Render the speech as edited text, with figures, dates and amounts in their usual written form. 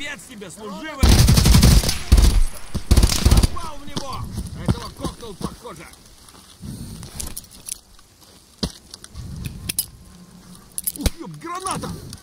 Молодец тебе, служивый! Попал в него! Этого кокнул, похоже! Ух, ёб, граната!